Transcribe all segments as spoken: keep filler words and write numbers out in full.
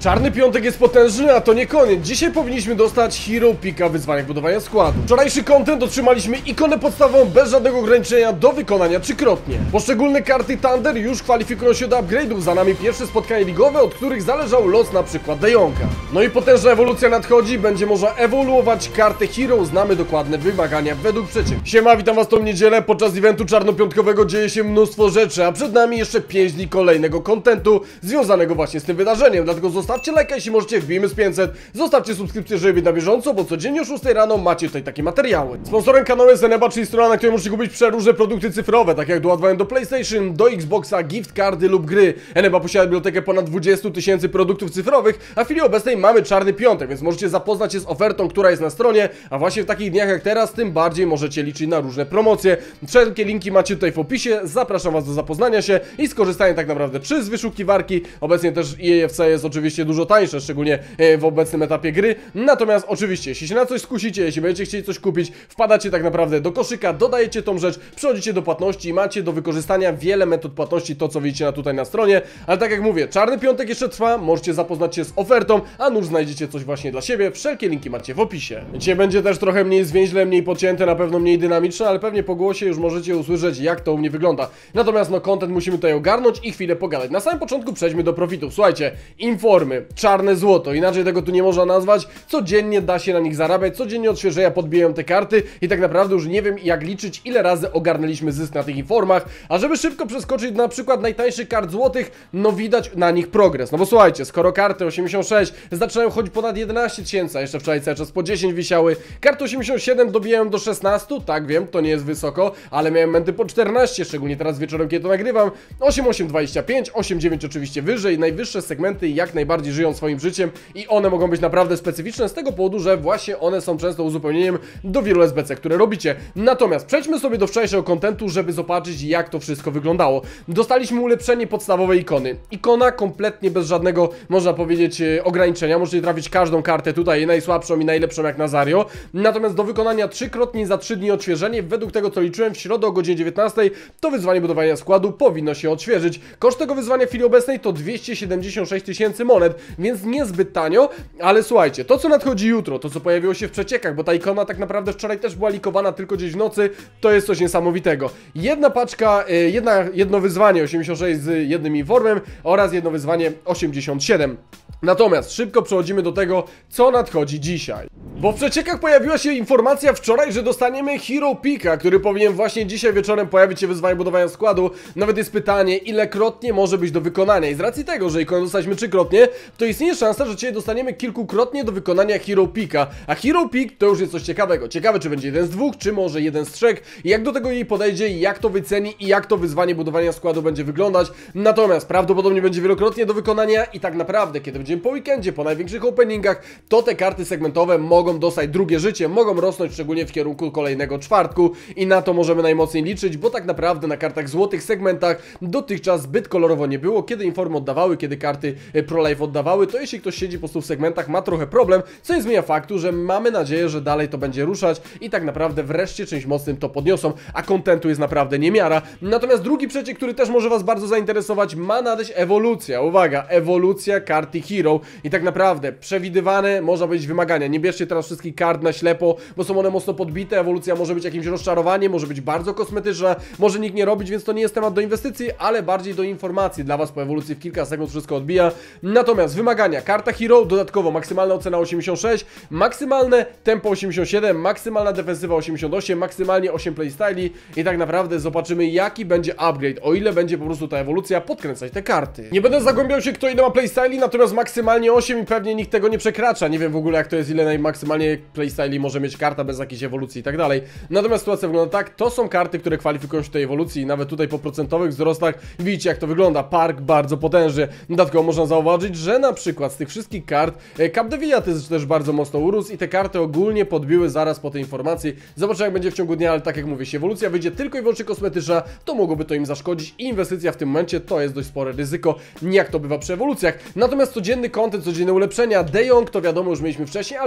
Czarny piątek jest potężny, a to nie koniec. Dzisiaj powinniśmy dostać Hero Picka wyzwania budowania składu. Wczorajszy content otrzymaliśmy ikonę podstawową bez żadnego ograniczenia do wykonania trzykrotnie. Poszczególne karty Thunder już kwalifikują się do upgrade'ów. Za nami pierwsze spotkanie ligowe, od których zależał los na przykład De Jonga. No i potężna ewolucja nadchodzi, będzie można ewoluować kartę Hero. Znamy dokładne wymagania według przeciwnika. Siema, witam was tą niedzielę. Podczas eventu czarnopiątkowego dzieje się mnóstwo rzeczy, a przed nami jeszcze pięć dni kolejnego contentu związanego właśnie z tym wydarzeniem. Dlatego zostawcie lajka, jeśli możecie, wbijmy z pięćset. Zostawcie subskrypcję, żeby być na bieżąco, bo codziennie o szóstej rano macie tutaj takie materiały. Sponsorem kanału jest Eneba, czyli strona, na której możecie kupić przeróżne produkty cyfrowe, tak jak doładowanie do PlayStation, do Xboxa, gift cardy lub gry. Eneba posiada bibliotekę ponad dwudziestu tysięcy produktów cyfrowych, a w chwili obecnej mamy czarny piątek, więc możecie zapoznać się z ofertą, która jest na stronie, a właśnie w takich dniach jak teraz, tym bardziej możecie liczyć na różne promocje. Wszelkie linki macie tutaj w opisie, zapraszam was do zapoznania się i skorzystania tak naprawdę czy z wyszukiwarki. Obecnie też E A F C jest oczywiście dużo tańsze, szczególnie w obecnym etapie gry. Natomiast oczywiście, jeśli się na coś skusicie, jeśli będziecie chcieli coś kupić, wpadacie tak naprawdę do koszyka, dodajecie tą rzecz, przechodzicie do płatności i macie do wykorzystania wiele metod płatności, to co widzicie na tutaj na stronie. Ale tak jak mówię, czarny piątek jeszcze trwa, możecie zapoznać się z ofertą, a nuż znajdziecie coś właśnie dla siebie. Wszelkie linki macie w opisie. Dzisiaj będzie też trochę mniej zwięźle, mniej pocięte, na pewno mniej dynamiczne, ale pewnie po głosie już możecie usłyszeć, jak to u mnie wygląda. Natomiast no, content musimy tutaj ogarnąć i chwilę pogadać. Na samym początku przejdźmy do profitów. Słuchajcie, informy, czarne złoto, inaczej tego tu nie można nazwać. Codziennie da się na nich zarabiać, codziennie odświeżenia podbijają te karty i tak naprawdę już nie wiem, jak liczyć, ile razy ogarnęliśmy zysk na tych informach. A żeby szybko przeskoczyć do na przykład najtańszych kart złotych, no widać na nich progres. No bo słuchajcie, skoro karty osiemdziesiąt sześć zaczynają chodzić ponad jedenaście tysięcy, a jeszcze wczoraj cały czas po dziesięć wisiały, karty osiemdziesiąt siedem dobijają do szesnastu, tak wiem, to nie jest wysoko, ale miałem momenty po czternaście, szczególnie teraz wieczorem, kiedy to nagrywam. osiem osiem dwadzieścia pięć, osiem dziewięć oczywiście wyżej, najwyższe segmenty jak najbardziej żyją swoim życiem i one mogą być naprawdę specyficzne z tego powodu, że właśnie one są często uzupełnieniem do wielu S B C, które robicie. Natomiast przejdźmy sobie do wczorajszego kontentu, żeby zobaczyć, jak to wszystko wyglądało. Dostaliśmy ulepszenie podstawowej ikony. Ikona kompletnie bez żadnego, można powiedzieć, ograniczenia. Możecie trafić każdą kartę tutaj, najsłabszą i najlepszą jak Nazario. Natomiast do wykonania trzykrotnie za trzy dni odświeżenie, według tego co liczyłem, w środę o godzinie dziewiętnastej, to wyzwanie budowania składu powinno się odświeżyć. Koszt tego wyzwania w chwili obecnej to dwieście siedemdziesiąt sześć tysięcy monet, więc niezbyt tanio, ale słuchajcie, to co nadchodzi jutro, to co pojawiło się w przeciekach, bo ta ikona tak naprawdę wczoraj też była likowana tylko gdzieś w nocy, to jest coś niesamowitego. Jedna paczka, jedna, jedno wyzwanie osiemdziesiąt sześć z jednym informem oraz jedno wyzwanie osiemdziesiąt siedem. Natomiast szybko przechodzimy do tego, co nadchodzi dzisiaj. Bo w przeciekach pojawiła się informacja wczoraj, że dostaniemy Hero Picka, który powinien właśnie dzisiaj wieczorem pojawić się w wyzwaniu budowania składu. Nawet jest pytanie, ilekrotnie może być do wykonania. I z racji tego, że ikonę dostaliśmy trzykrotnie, to istnieje szansa, że dzisiaj dostaniemy kilkukrotnie do wykonania Hero Picka. A Hero Pick to już jest coś ciekawego. Ciekawe, czy będzie jeden z dwóch, czy może jeden z trzech. Jak do tego jej podejdzie, jak to wyceni i jak to wyzwanie budowania składu będzie wyglądać. Natomiast prawdopodobnie będzie wielokrotnie do wykonania i tak naprawdę, kiedy będziemy po weekendzie, po największych openingach, to te karty segmentowe mogą dostać drugie życie, mogą rosnąć szczególnie w kierunku kolejnego czwartku i na to możemy najmocniej liczyć, bo tak naprawdę na kartach złotych segmentach dotychczas zbyt kolorowo nie było. Kiedy informy oddawały, kiedy karty Pro Life oddawały, to jeśli ktoś siedzi po prostu w segmentach, ma trochę problem, co nie zmienia faktu, że mamy nadzieję, że dalej to będzie ruszać i tak naprawdę wreszcie czymś mocnym to podniosą, a kontentu jest naprawdę niemiara. Natomiast drugi przeciek, który też może was bardzo zainteresować, ma nadejść ewolucja. Uwaga, ewolucja karty Hero i tak naprawdę przewidywane, można powiedzieć, wymagania. Nie bierzcie teraz wszystkich kart na ślepo, bo są one mocno podbite, ewolucja może być jakimś rozczarowaniem, może być bardzo kosmetyczna, może nikt nie robić, więc to nie jest temat do inwestycji, ale bardziej do informacji. Dla was po ewolucji w kilka sekund wszystko odbija. Natomiast wymagania, karta Hero, dodatkowo maksymalna ocena osiemdziesiąt sześć, maksymalne tempo osiemdziesiąt siedem, maksymalna defensywa osiemdziesiąt osiem, maksymalnie osiem playstyli i tak naprawdę zobaczymy, jaki będzie upgrade, o ile będzie po prostu ta ewolucja podkręcać te karty. Nie będę zagłębiał się, kto ile ma playstyli, natomiast maksymalnie osiem i pewnie nikt tego nie przekracza. Nie wiem w ogóle, jak to jest, ile najmaksymalnie playstyli może mieć karta bez jakiejś ewolucji i tak dalej. Natomiast sytuacja wygląda tak, to są karty, które kwalifikują się do tej ewolucji i nawet tutaj po procentowych wzrostach widzicie, jak to wygląda. Park bardzo potężny. Dodatkowo można zauważyć, że na przykład z tych wszystkich kart Capdevila też, też bardzo mocno urósł i te karty ogólnie podbiły zaraz po tej informacji. Zobaczymy, jak będzie w ciągu dnia, ale tak jak mówię, jeśli ewolucja wyjdzie tylko i wyłącznie kosmetyczna, to mogłoby to im zaszkodzić i inwestycja w tym momencie to jest dość spore ryzyko, jak to bywa przy ewolucjach. Natomiast codzienny content, codzienne ulepszenia, De Jong to wiadomo, już mieliśmy wcześniej, ale dostaliśmy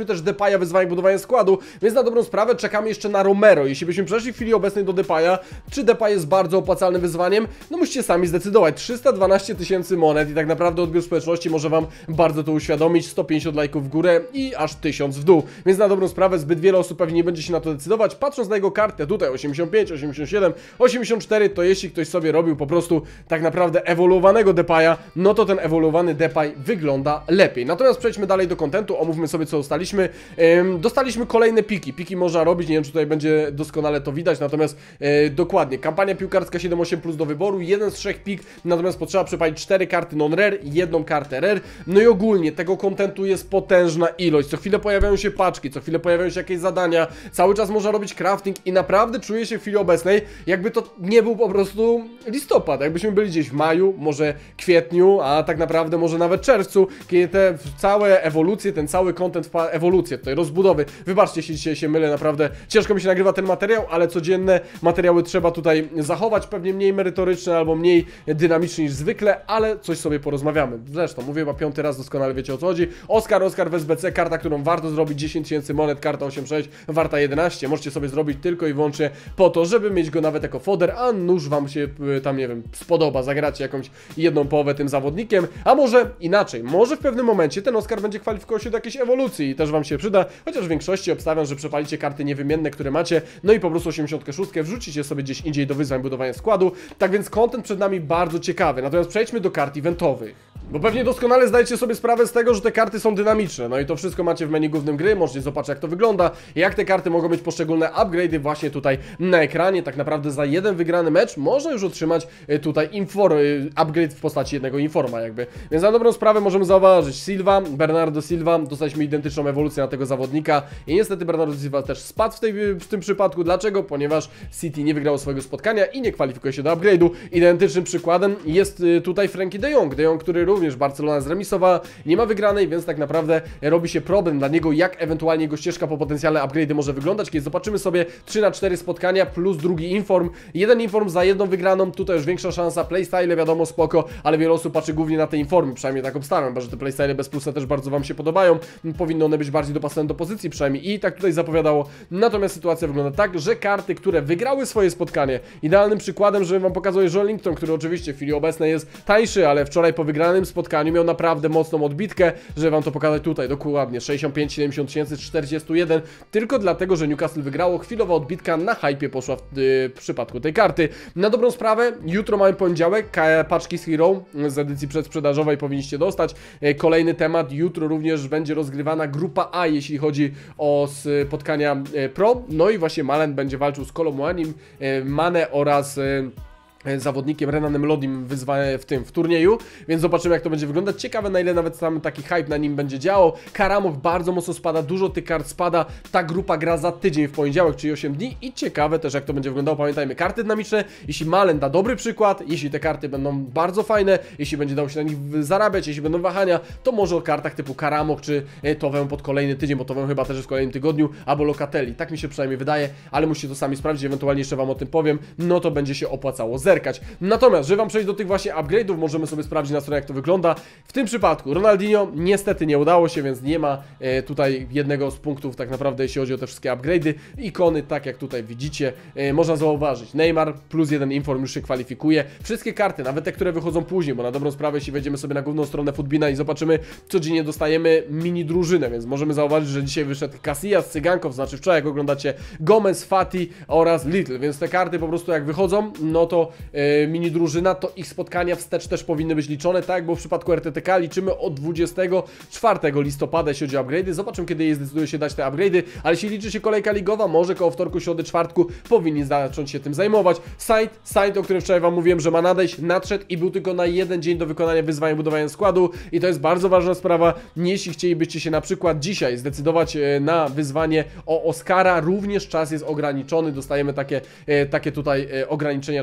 też Depaya wyzwanie budowania składu, więc na dobrą sprawę czekamy jeszcze na Romero. Jeśli byśmy przeszli w chwili obecnej do Depaya, czy Depay jest bardzo opłacalnym wyzwaniem? No musicie sami zdecydować. trzysta dwanaście tysięcy monet i tak naprawdę odbiór społeczności może wam bardzo to uświadomić. sto pięćdziesiąt lajków w górę i aż tysiąc w dół, więc na dobrą sprawę zbyt wiele osób pewnie nie będzie się na to decydować. Patrząc na jego kartę tutaj osiemdziesiąt pięć, osiemdziesiąt siedem, osiemdziesiąt cztery, to jeśli ktoś sobie robił po prostu tak naprawdę ewoluowanego Depaya, no to ten ewoluowany Depay wygląda lepiej. Natomiast przejdźmy dalej do kontentu, omówmy sobie co dostaliśmy. Ym, dostaliśmy kolejne piki, piki można robić, nie wiem czy tutaj będzie doskonale to widać, natomiast yy, dokładnie, kampania piłkarska siedem osiem plus do wyboru, jeden z trzech pik, natomiast potrzeba przepalić cztery karty non-rare i jedną kartę rare, no i ogólnie tego kontentu jest potężna ilość, co chwilę pojawiają się paczki, co chwilę pojawiają się jakieś zadania, cały czas można robić crafting i naprawdę czuję się w chwili obecnej, jakby to nie był po prostu listopad, jakbyśmy byli gdzieś w maju, może kwietniu, a tak naprawdę może nawet czerwcu, kiedy te całe ewolucje, ten cały content, ewolucje tutaj, rozbudowy, wybaczcie, jeśli dzisiaj się mylę, naprawdę ciężko mi się nagrywa ten materiał, ale codzienne materiały trzeba tutaj zachować, pewnie mniej merytoryczne albo mniej dynamiczne niż zwykle, ale coś sobie porozmawiamy. Zresztą, mówię chyba piąty raz, doskonale wiecie o co chodzi. Oskar, Oskar w S B C, karta, którą warto zrobić, dziesięć tysięcy monet, karta osiem sześć, warta jedenaście, możecie sobie zrobić tylko i wyłącznie po to, żeby mieć go nawet jako foder, a nuż wam się tam, nie wiem, spodoba, zagracie jakąś jedną połowę tym zawodnikiem, a może inaczej, może w pewnym momencie ten Oskar będzie kwalifikował się do jakiejś ewolucji i też wam się przyda, chociaż w większości obstawiam, że przepalicie karty niewymienne, które macie, no i po prostu osiemdziesiąt sześć wrzucicie sobie gdzieś indziej do wyzwań budowania składu, tak więc content przed nami bardzo ciekawy, natomiast przejdźmy do kart eventowych. Bo pewnie doskonale zdajecie sobie sprawę z tego, że te karty są dynamiczne, no i to wszystko macie w menu głównym gry, możecie zobaczyć jak to wygląda, jak te karty mogą mieć poszczególne upgrade'y właśnie tutaj na ekranie, tak naprawdę za jeden wygrany mecz można już otrzymać tutaj inform, upgrade w postaci jednego informa jakby, więc na dobrą sprawę możemy zauważyć Silva, Bernardo Silva, dostaliśmy identyczną ewolucję na tego zawodnika i niestety Bernardo Silva też spadł w, tej, w tym przypadku, dlaczego? Ponieważ City nie wygrało swojego spotkania i nie kwalifikuje się do upgrade'u. Identycznym przykładem jest tutaj Frenkie de Jong, de Jong, który również Barcelona zremisowała, nie ma wygranej, więc tak naprawdę robi się problem dla niego, jak ewentualnie jego ścieżka po potencjalne upgrade'y może wyglądać, kiedy zobaczymy sobie trzy na cztery spotkania plus drugi inform, jeden inform za jedną wygraną, tutaj już większa szansa, playstyle wiadomo spoko, ale wiele osób patrzy głównie na te informy, przynajmniej tak obstawiam, bo że te playstyle bez plusa też bardzo wam się podobają, powinny one być bardziej dopasowane do pozycji przynajmniej i tak tutaj zapowiadało, natomiast sytuacja wygląda tak, że karty, które wygrały swoje spotkanie, idealnym przykładem, żebym wam pokazał jest Joelinton, który oczywiście w chwili obecnej jest tańszy, ale wczoraj po wygranym spotkaniu miał naprawdę mocną odbitkę, żeby wam to pokazać tutaj dokładnie, sześćdziesiąt pięć siedemdziesiąt tysięcy czterdzieści jeden, tylko dlatego, że Newcastle wygrało, chwilowa odbitka na hypie poszła w, yy, w przypadku tej karty. Na dobrą sprawę, jutro mamy poniedziałek, paczki z Hero z edycji przedsprzedażowej powinniście dostać. Yy, kolejny temat, jutro również będzie rozgrywana grupa A, jeśli chodzi o spotkania yy, Pro, no i właśnie Malen będzie walczył z Kolomuanim, yy, Mane oraz yy, zawodnikiem Renanem Lodim wyzwanie w tym, w turnieju, więc zobaczymy jak to będzie wyglądać. Ciekawe na ile nawet tam taki hype na nim będzie działał. Karamok bardzo mocno spada, dużo tych kart spada, ta grupa gra za tydzień w poniedziałek, czyli osiem dni i ciekawe też jak to będzie wyglądało. Pamiętajmy, karty dynamiczne, jeśli Malen da dobry przykład, jeśli te karty będą bardzo fajne, jeśli będzie dało się na nich zarabiać, jeśli będą wahania, to może o kartach typu Karamok czy Towę pod kolejny tydzień, bo Towę chyba też jest w kolejnym tygodniu, albo Locatelli, tak mi się przynajmniej wydaje, ale musicie to sami sprawdzić, ewentualnie jeszcze wam o tym powiem, no to będzie się opłacało zerkać. Natomiast, żeby wam przejść do tych właśnie upgrade'ów, możemy sobie sprawdzić na stronie jak to wygląda. W tym przypadku Ronaldinho niestety nie udało się, więc nie ma e, tutaj jednego z punktów tak naprawdę jeśli chodzi o te wszystkie upgrade'y. Ikony, tak jak tutaj widzicie, e, można zauważyć. Neymar plus jeden inform już się kwalifikuje. Wszystkie karty, nawet te, które wychodzą później, bo na dobrą sprawę jeśli wejdziemy sobie na główną stronę Footbina i zobaczymy, codziennie dostajemy mini drużynę, więc możemy zauważyć, że dzisiaj wyszedł Casillas, Cygankow, znaczy wczoraj jak oglądacie Gomez, Fati oraz Little, więc te karty po prostu jak wychodzą, no to e, mini drużyna, to ich spotkania wstecz też powinny być liczone, tak, bo w przypadku R T T K liczymy od dwudziestego czwartego listopada, jeśli chodzi o upgrade'y. Zobaczymy, kiedy jej zdecyduje się dać te upgrade'y, ale jeśli liczy się kolejka ligowa, może koło wtorku, środy, czwartku powinni zacząć się tym zajmować. Site, site, o którym wczoraj wam mówiłem, że ma nadejść, nadszedł i był tylko na jeden dzień do wykonania wyzwania budowania składu i to jest bardzo ważna sprawa. Jeśli chcielibyście się na przykład dzisiaj zdecydować na wyzwanie o Oskara, również czas jest ograniczony, dostajemy takie, takie tutaj ograniczenia czasowe,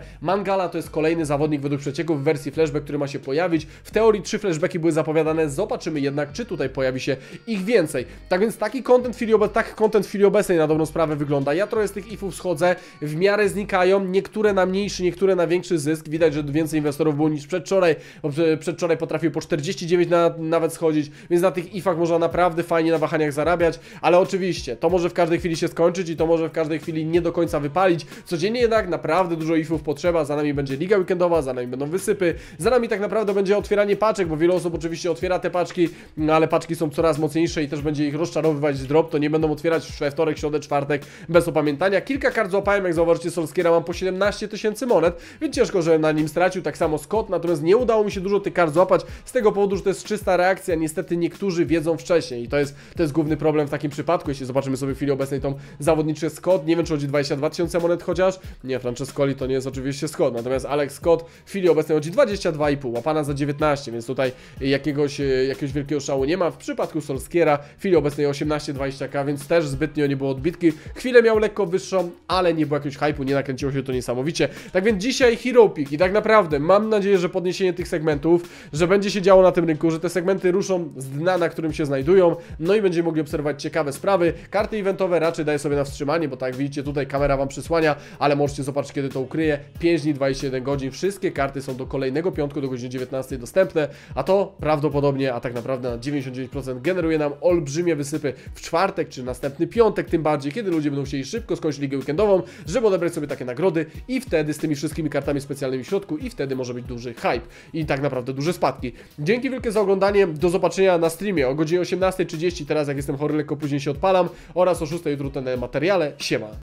Mangala to jest kolejny zawodnik według przecieków w wersji flashback, który ma się pojawić. W teorii trzy flashbacki były zapowiadane, zobaczymy jednak, czy tutaj pojawi się ich więcej. Tak więc taki content w chwili, obe tak content w chwili obecnej na dobrą sprawę wygląda. Ja trochę z tych ifów schodzę, w miarę znikają, niektóre na mniejszy, niektóre na większy zysk. Widać, że więcej inwestorów było niż przedwczoraj, bo przedwczoraj potrafił po czterdzieści dziewięć na, nawet schodzić, więc na tych ifach można naprawdę fajnie na wahaniach zarabiać, ale oczywiście to może w każdej chwili się skończyć i to może w każdej chwili nie do końca wypalić. Codziennie jednak naprawdę dużo ifów potrzeba, za nami będzie liga weekendowa, za nami będą wysypy, za nami tak naprawdę będzie otwieranie paczek, bo wiele osób oczywiście otwiera te paczki, no ale paczki są coraz mocniejsze i też będzie ich rozczarowywać z drop, to nie będą otwierać w wtorek, środę, czwartek bez opamiętania. Kilka kart złapałem, jak zauważycie, Solskiera mam po siedemnaście tysięcy monet, więc ciężko, że na nim stracił, tak samo Scott, natomiast nie udało mi się dużo tych kart złapać z tego powodu, że to jest czysta reakcja, niestety niektórzy wiedzą wcześniej i to jest, to jest główny problem w takim przypadku. Jeśli zobaczymy sobie w chwili obecnej tą zawodniczkę Scott, nie wiem, czy chodzi dwadzieścia dwa tysiące monet chociaż, nie, Francescoli to nie jest oczywiście Scott, natomiast Alex Scott w chwili obecnej chodzi dwadzieścia dwa i pół, łapana za dziewiętnaście, więc tutaj jakiegoś, jakiegoś wielkiego szału nie ma. W przypadku Solskiera w chwili obecnej osiemnaście dwadzieścia k, więc też zbytnio nie było odbitki. Chwilę miał lekko wyższą, ale nie było jakiegoś hype'u, nie nakręciło się to niesamowicie. Tak więc dzisiaj Hero Pick i tak naprawdę mam nadzieję, że podniesienie tych segmentów, że będzie się działo na tym rynku, że te segmenty ruszą z dna, na którym się znajdują, no i będziemy mogli obserwować ciekawe sprawy. Karty eventowe raczej daję sobie na wstrzymanie, bo tak jak widzicie tutaj kamera wam przysłania, ale możecie zobaczyć, kiedy to ukryje. pięć dni, dwadzieścia jeden godzin, wszystkie karty są do kolejnego piątku do godziny dziewiętnastej dostępne, a to prawdopodobnie, a tak naprawdę na dziewięćdziesiąt dziewięć procent generuje nam olbrzymie wysypy w czwartek, czy następny piątek, tym bardziej, kiedy ludzie będą chcieli szybko skończyć ligę weekendową, żeby odebrać sobie takie nagrody i wtedy z tymi wszystkimi kartami specjalnymi w środku i wtedy może być duży hype i tak naprawdę duże spadki. Dzięki wielkie za oglądanie, do zobaczenia na streamie o godzinie osiemnastej trzydzieści, teraz jak jestem chory lekko później się odpalam, oraz o szóstej jutro ten materiale. Siema.